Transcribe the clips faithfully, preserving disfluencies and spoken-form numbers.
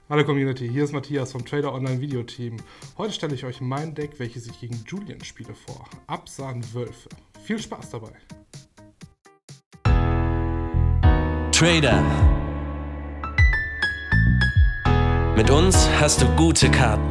Hallo Community, hier ist Matthias vom Trader Online Video Team. Heute stelle ich euch mein Deck, welches ich gegen Julian spiele, vor. Absahen Wölfe. Viel Spaß dabei! Trader. Mit uns hast du gute Karten.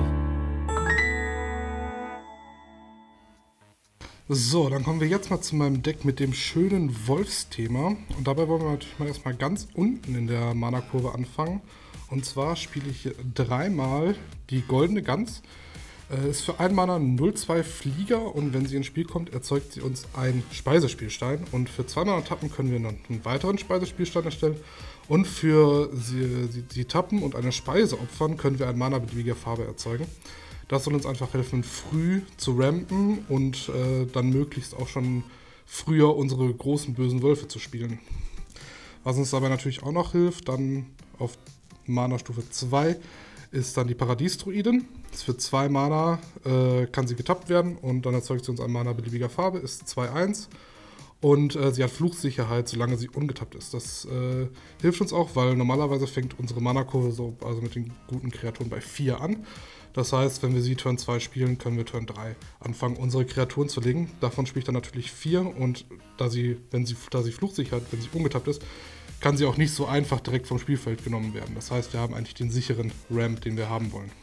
So, dann kommen wir jetzt mal zu meinem Deck mit dem schönen Wolfsthema. Und dabei wollen wir natürlich mal erstmal ganz unten in der Mana-Kurve anfangen. Und zwar spiele ich dreimal die goldene Gans. Äh, ist für einen Mana null zwei Flieger und wenn sie ins Spiel kommt, erzeugt sie uns einen Speisespielstein. Und für zwei Mana tappen können wir noch einen weiteren Speisespielstein erstellen. Und für sie, sie, sie tappen und eine Speise opfern, können wir ein Mana beliebiger Farbe erzeugen. Das soll uns einfach helfen, früh zu rampen und äh, dann möglichst auch schon früher unsere großen bösen Wölfe zu spielen. Was uns dabei natürlich auch noch hilft, dann auf Mana Stufe zwei ist dann die Paradiesdruidin. Für zwei Mana äh, kann sie getappt werden und dann erzeugt sie uns ein Mana beliebiger Farbe, ist zwei eins. Und äh, sie hat Fluchsicherheit, solange sie ungetappt ist. Das äh, hilft uns auch, weil normalerweise fängt unsere Mana-Kurve so, also mit den guten Kreaturen bei vier an. Das heißt, wenn wir sie Turn zwei spielen, können wir Turn drei anfangen, unsere Kreaturen zu legen. Davon spiele ich dann natürlich vier und da sie, wenn sie, da sie Fluchsicherheit, wenn sie ungetappt ist, kann sie auch nicht so einfach direkt vom Spielfeld genommen werden. Das heißt, wir haben eigentlich den sicheren Ramp, den wir haben wollen.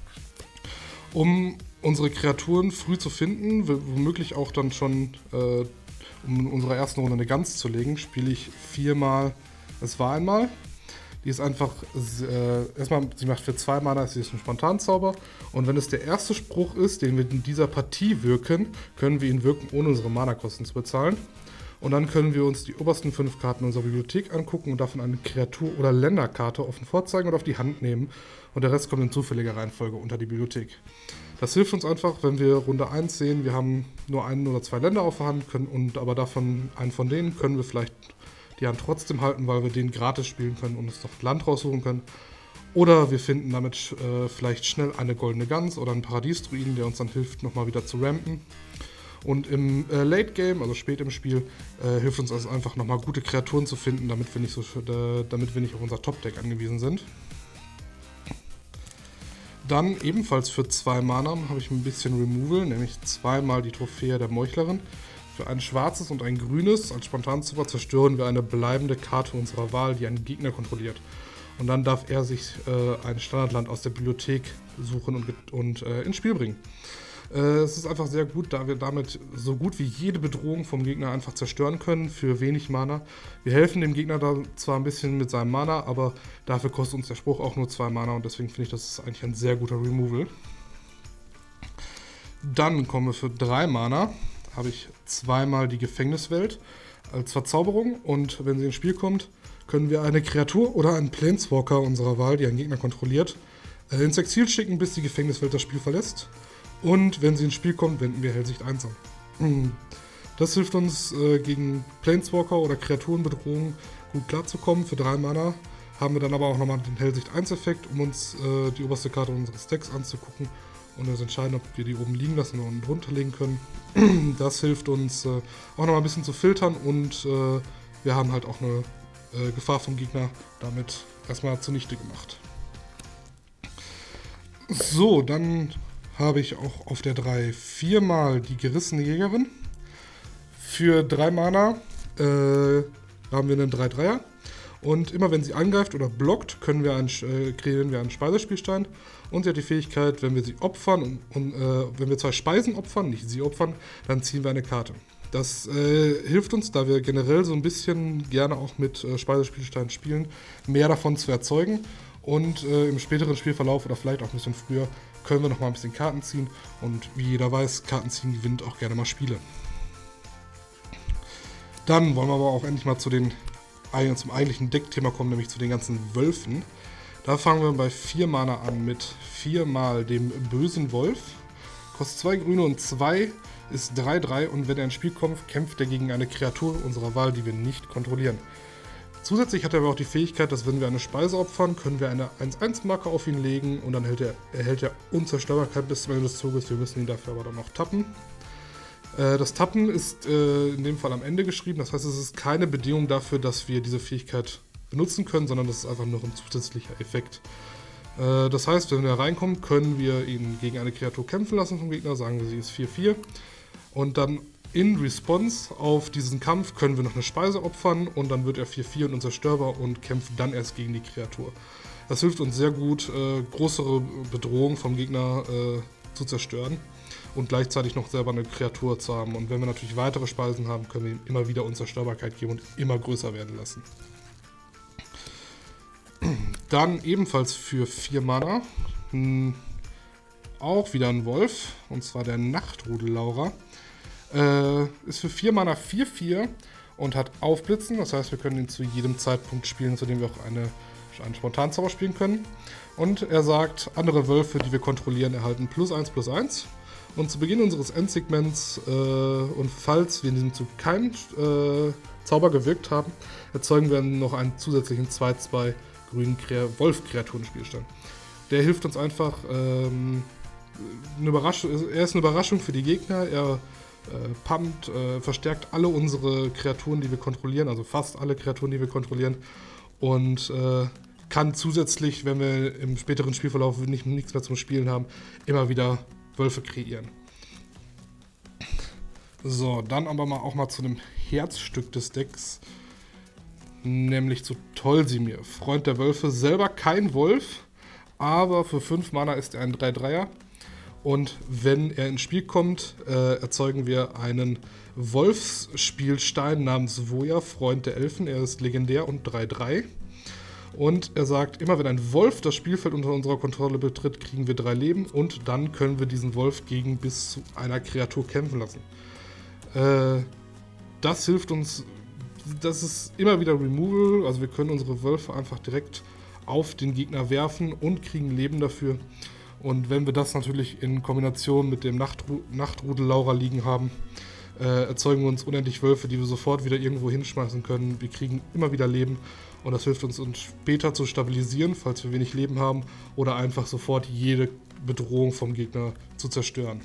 Um unsere Kreaturen früh zu finden, womöglich auch dann schon, äh, um in unserer ersten Runde eine Gans zu legen, spiele ich viermal Es war einmal. Die ist einfach, äh, erstmal, sie macht für zwei Mana, sie ist ein Spontanzauber. Und wenn es der erste Spruch ist, den wir in dieser Partie wirken, können wir ihn wirken, ohne unsere Mana-Kosten zu bezahlen. Und dann können wir uns die obersten fünf Karten unserer Bibliothek angucken und davon eine Kreatur- oder Länderkarte offen vorzeigen und auf die Hand nehmen. Und der Rest kommt in zufälliger Reihenfolge unter die Bibliothek. Das hilft uns einfach, wenn wir Runde eins sehen, wir haben nur ein oder zwei Länder auf der Hand, können, und aber davon einen von denen können wir vielleicht die Hand trotzdem halten, weil wir den gratis spielen können und uns noch Land raussuchen können. Oder wir finden damit äh, vielleicht schnell eine goldene Gans oder einen Paradiesdruiden, der uns dann hilft, nochmal wieder zu rampen. Und im äh, Late Game, also spät im Spiel, äh, hilft uns also einfach nochmal gute Kreaturen zu finden, damit wir nicht, so, äh, damit wir nicht auf unser Top-Deck angewiesen sind. Dann ebenfalls für zwei Mana habe ich ein bisschen Removal, nämlich zweimal die Trophäe der Meuchlerin. Für ein schwarzes und ein grünes als Spontanzauber zerstören wir eine bleibende Karte unserer Wahl, die einen Gegner kontrolliert. Und dann darf er sich äh, ein Standardland aus der Bibliothek suchen und, und äh, ins Spiel bringen. Äh, es ist einfach sehr gut, da wir damit so gut wie jede Bedrohung vom Gegner einfach zerstören können für wenig Mana. Wir helfen dem Gegner da zwar ein bisschen mit seinem Mana, aber dafür kostet uns der Spruch auch nur zwei Mana und deswegen finde ich, das ist eigentlich ein sehr guter Removal. Dann kommen wir für drei Mana. Habe ich zweimal die Gefängniswelt als Verzauberung und wenn sie ins Spiel kommt, können wir eine Kreatur oder einen Planeswalker unserer Wahl, die einen Gegner kontrolliert, äh, ins Exil schicken, bis die Gefängniswelt das Spiel verlässt. Und wenn sie ins Spiel kommt, wenden wir Hellsicht eins an. Das hilft uns äh, gegen Planeswalker oder Kreaturenbedrohungen gut klarzukommen. Für drei Mana haben wir dann aber auch nochmal den Hellsicht eins Effekt, um uns äh, die oberste Karte unseres Decks anzugucken und uns entscheiden, ob wir die oben liegen lassen oder unten drunter legen können. Das hilft uns äh, auch noch mal ein bisschen zu filtern und äh, wir haben halt auch eine äh, Gefahr vom Gegner damit erstmal zunichte gemacht. So, dann habe ich auch auf der drei viermal die gerissene Jägerin. Für drei Mana äh, haben wir einen drei dreier. Und immer wenn sie angreift oder blockt, können wir einen, äh, kreieren wir einen Speisespielstein. Und sie hat die Fähigkeit, wenn wir sie opfern, und, und äh, wenn wir zwei Speisen opfern, nicht sie opfern, dann ziehen wir eine Karte. Das äh, hilft uns, da wir generell so ein bisschen gerne auch mit äh, Speisespielsteinen spielen, mehr davon zu erzeugen. Und äh, im späteren Spielverlauf oder vielleicht auch ein bisschen früher können wir noch mal ein bisschen Karten ziehen. Und wie jeder weiß, Karten ziehen gewinnt auch gerne mal Spiele. Dann wollen wir aber auch endlich mal zu den zum eigentlichen Deckthema kommen, nämlich zu den ganzen Wölfen. Da fangen wir bei vier Mana an mit viermal dem bösen Wolf. Kostet zwei Grüne und zwei, ist drei drei und wenn er ins Spiel kommt, kämpft er gegen eine Kreatur unserer Wahl, die wir nicht kontrollieren. Zusätzlich hat er aber auch die Fähigkeit, dass wenn wir eine Speise opfern, können wir eine eins eins Marke auf ihn legen und dann erhält er, erhält er Unzerstörbarkeit bis zum Ende des Zuges. Wir müssen ihn dafür aber dann noch tappen. Das Tappen ist äh, in dem Fall am Ende geschrieben, das heißt, es ist keine Bedingung dafür, dass wir diese Fähigkeit benutzen können, sondern das ist einfach nur ein zusätzlicher Effekt. Äh, das heißt, wenn wir reinkommen, können wir ihn gegen eine Kreatur kämpfen lassen vom Gegner, sagen wir, sie ist vier vier. Und dann in Response auf diesen Kampf können wir noch eine Speise opfern und dann wird er vier vier und unzerstörbar und kämpft dann erst gegen die Kreatur. Das hilft uns sehr gut, äh, größere Bedrohungen vom Gegner äh, zu zerstören und gleichzeitig noch selber eine Kreatur zu haben. Und wenn wir natürlich weitere Speisen haben, können wir ihm immer wieder Unzerstörbarkeit geben und immer größer werden lassen. Dann ebenfalls für vier Mana mh, auch wieder ein Wolf, und zwar der Nachtrudellaurer. Äh, ist für vier Mana vier vier und hat Aufblitzen, das heißt, wir können ihn zu jedem Zeitpunkt spielen, zu dem wir auch eine, einen Spontanzauber spielen können. Und er sagt, andere Wölfe, die wir kontrollieren, erhalten plus eins plus eins. Und zu Beginn unseres Endsegments äh, und falls wir in diesem Zug keinen äh, Zauber gewirkt haben, erzeugen wir noch einen zusätzlichen zwei zwei grünen Wolf-Kreaturen-Spielstand. Der hilft uns einfach, ähm, eine Überraschung, er ist eine Überraschung für die Gegner, er äh, pumpt, äh, verstärkt alle unsere Kreaturen, die wir kontrollieren, also fast alle Kreaturen, die wir kontrollieren und äh, kann zusätzlich, wenn wir im späteren Spielverlauf nicht, nichts mehr zum Spielen haben, immer wieder Wölfe kreieren. So, dann aber mal auch mal zu dem Herzstück des Decks, nämlich zu Tolsimir, Freund der Wölfe, selber kein Wolf, aber für fünf Mana ist er ein drei dreier. Und wenn er ins Spiel kommt, äh, erzeugen wir einen Wolfsspielstein namens Voja, Freund der Elfen. Er ist legendär und drei drei. Und er sagt, immer wenn ein Wolf das Spielfeld unter unserer Kontrolle betritt, kriegen wir drei Leben. Und dann können wir diesen Wolf gegen bis zu einer Kreatur kämpfen lassen. Äh, das hilft uns, das ist immer wieder Removal. Also wir können unsere Wölfe einfach direkt auf den Gegner werfen und kriegen Leben dafür. Und wenn wir das natürlich in Kombination mit dem Nachtru Nachtrudellaurer liegen haben, äh, erzeugen wir uns unendlich Wölfe, die wir sofort wieder irgendwo hinschmeißen können. Wir kriegen immer wieder Leben und das hilft uns, uns später zu stabilisieren, falls wir wenig Leben haben, oder einfach sofort jede Bedrohung vom Gegner zu zerstören.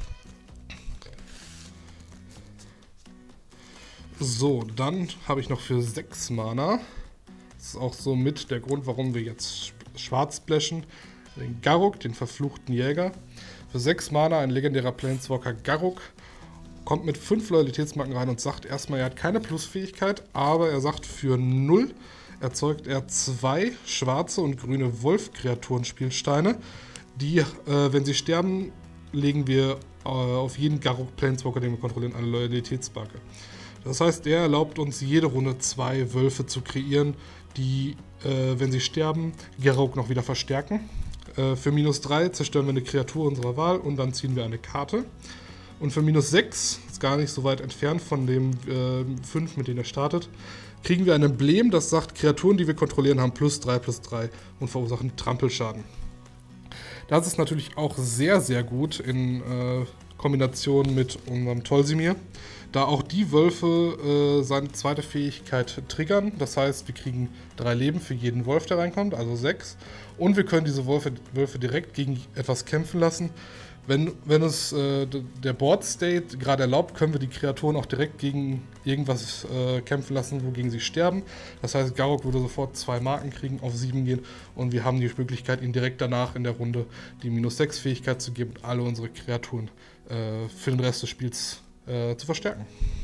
So, dann habe ich noch für sechs Mana, das ist auch so mit der Grund, warum wir jetzt schwarz splashen, den Garruk, den verfluchten Jäger. Für sechs Mana ein legendärer Planeswalker Garruk. Kommt mit fünf Loyalitätsmarken rein und sagt erstmal, er hat keine Plusfähigkeit, aber er sagt, für null erzeugt er zwei schwarze und grüne Wolf-Kreaturen-Spielsteine, die, äh, wenn sie sterben, legen wir äh, auf jeden Garruk Planeswalker, den wir kontrollieren, eine Loyalitätsmarke. Das heißt, er erlaubt uns jede Runde zwei Wölfe zu kreieren, die, äh, wenn sie sterben, Garruk noch wieder verstärken. Für minus drei zerstören wir eine Kreatur unserer Wahl und dann ziehen wir eine Karte. Und für minus sechs, ist gar nicht so weit entfernt von dem äh, fünf, mit dem er startet, kriegen wir ein Emblem, das sagt, Kreaturen, die wir kontrollieren, haben plus drei plus drei und verursachen Trampelschaden. Das ist natürlich auch sehr, sehr gut in äh, Kombination mit unserem Tolsimir, da auch die Wölfe äh, seine zweite Fähigkeit triggern. Das heißt, wir kriegen drei Leben für jeden Wolf, der reinkommt, also sechs. Und wir können diese Wölfe, Wölfe direkt gegen etwas kämpfen lassen. Wenn, wenn es äh, der Board State gerade erlaubt, können wir die Kreaturen auch direkt gegen irgendwas äh, kämpfen lassen, wogegen sie sterben. Das heißt, Garruk würde sofort zwei Marken kriegen, auf sieben gehen und wir haben die Möglichkeit, ihm direkt danach in der Runde die minus sechs Fähigkeit zu geben und alle unsere Kreaturen äh, für den Rest des Spiels äh, zu verstärken.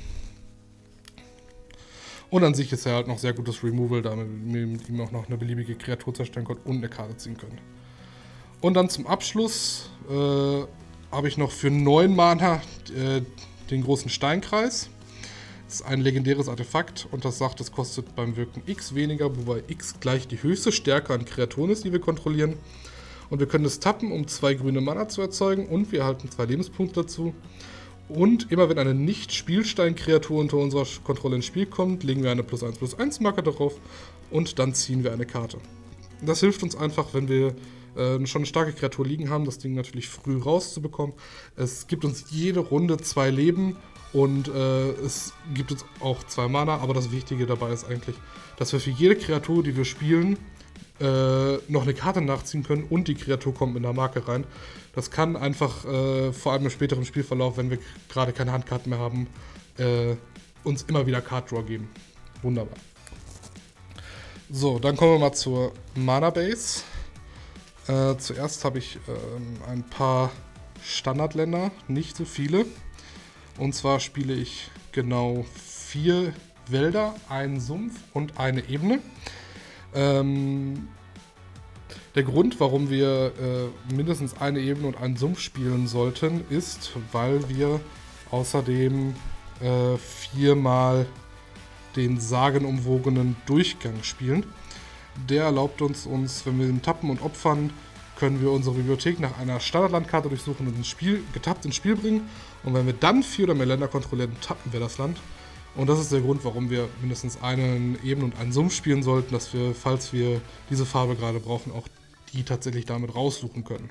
Und an sich ist er halt noch sehr gutes Removal, damit wir mit ihm auch noch eine beliebige Kreatur zerstören können und eine Karte ziehen können. Und dann zum Abschluss äh, habe ich noch für neun Mana äh, den großen Steinkreis. Das ist ein legendäres Artefakt und das sagt, es kostet beim Wirken X weniger, wobei X gleich die höchste Stärke an Kreaturen ist, die wir kontrollieren. Und wir können es tappen, um zwei grüne Mana zu erzeugen und wir erhalten zwei Lebenspunkte dazu. Und immer wenn eine Nicht-Spielstein-Kreatur unter unserer Kontrolle ins Spiel kommt, legen wir eine plus eins plus eins Marke darauf und dann ziehen wir eine Karte. Das hilft uns einfach, wenn wir äh, schon eine starke Kreatur liegen haben, das Ding natürlich früh rauszubekommen. Es gibt uns jede Runde zwei Leben und äh, es gibt uns auch zwei Mana, aber das Wichtige dabei ist eigentlich, dass wir für jede Kreatur, die wir spielen, äh, noch eine Karte nachziehen können und die Kreatur kommt mit einer Marke rein. Das kann einfach, äh, vor allem im späteren Spielverlauf, wenn wir gerade keine Handkarten mehr haben, äh, uns immer wieder Card Draw geben. Wunderbar. So, dann kommen wir mal zur Mana Base. Äh, zuerst habe ich ähm, ein paar Standardländer, nicht so viele. Und zwar spiele ich genau vier Wälder, einen Sumpf und eine Ebene. Ähm, der Grund, warum wir äh, mindestens eine Ebene und einen Sumpf spielen sollten, ist, weil wir außerdem äh, viermal den sagenumwogenen Durchgang spielen. Der erlaubt uns, uns, wenn wir ihn tappen und opfern, können wir unsere Bibliothek nach einer Standardlandkarte durchsuchen und ins Spiel, getappt ins Spiel bringen. Und wenn wir dann vier oder mehr Länder kontrollieren, tappen wir das Land. Und das ist der Grund, warum wir mindestens einen Ebene und einen Sumpf spielen sollten, dass wir, falls wir diese Farbe gerade brauchen, auch die tatsächlich damit raussuchen können.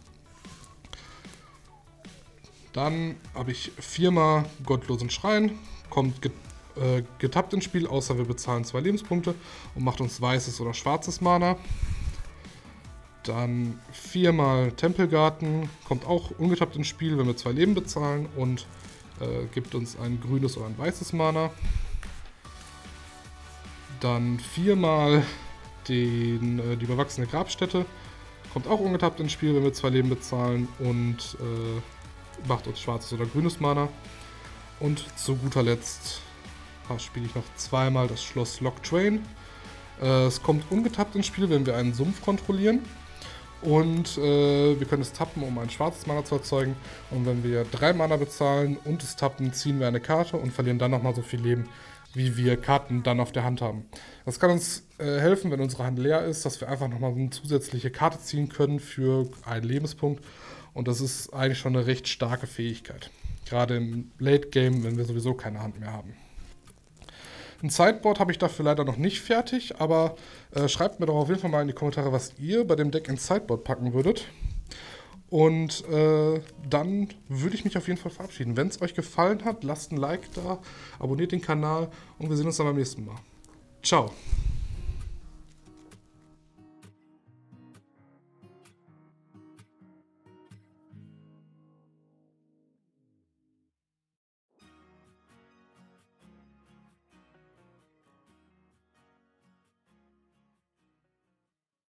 Dann habe ich viermal Gottlosen Schrein, kommt get, äh, getappt ins Spiel, außer wir bezahlen zwei Lebenspunkte und macht uns weißes oder schwarzes Mana. Dann viermal Tempelgarten, kommt auch ungetappt ins Spiel, wenn wir zwei Leben bezahlen und äh, gibt uns ein grünes oder ein weißes Mana. Dann viermal den, äh, die bewachsene Grabstätte, kommt auch ungetappt ins Spiel, wenn wir zwei Leben bezahlen und äh, macht uns schwarzes oder grünes Mana. Und zu guter Letzt spiele ich noch zweimal das Schloss Lock Train. Äh, es kommt ungetappt ins Spiel, wenn wir einen Sumpf kontrollieren. Und äh, wir können es tappen, um ein schwarzes Mana zu erzeugen. Und wenn wir drei Mana bezahlen und es tappen, ziehen wir eine Karte und verlieren dann nochmal so viel Leben, wie wir Karten dann auf der Hand haben. Das kann uns äh, helfen, wenn unsere Hand leer ist, dass wir einfach nochmal eine zusätzliche Karte ziehen können für einen Lebenspunkt. Und das ist eigentlich schon eine recht starke Fähigkeit. Gerade im Late Game, wenn wir sowieso keine Hand mehr haben. Ein Sideboard habe ich dafür leider noch nicht fertig, aber äh, schreibt mir doch auf jeden Fall mal in die Kommentare, was ihr bei dem Deck ins Sideboard packen würdet. Und äh, dann würde ich mich auf jeden Fall verabschieden. Wenn es euch gefallen hat, lasst ein Like da, abonniert den Kanal und wir sehen uns dann beim nächsten Mal. Ciao!